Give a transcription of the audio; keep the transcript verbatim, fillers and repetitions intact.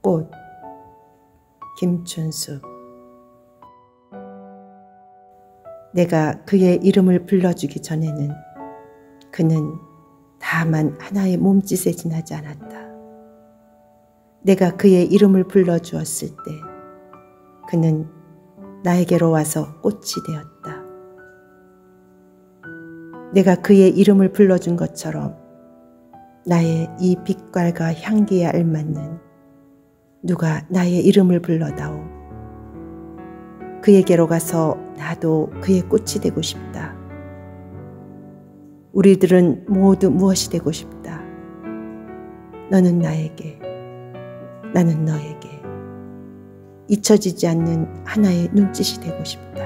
꽃. 김춘숙. 내가 그의 이름을 불러주기 전에는 그는 다만 하나의 몸짓에 지나지 않았다. 내가 그의 이름을 불러주었을 때 그는 나에게로 와서 꽃이 되었다. 내가 그의 이름을 불러준 것처럼 나의 이 빛깔과 향기에 알맞는 누가 나의 이름을 불러다오. 그에게로 가서 나도 그의 꽃이 되고 싶다. 우리들은 모두 무엇이 되고 싶다. 너는 나에게, 나는 너에게 잊혀지지 않는 하나의 눈짓이 되고 싶다.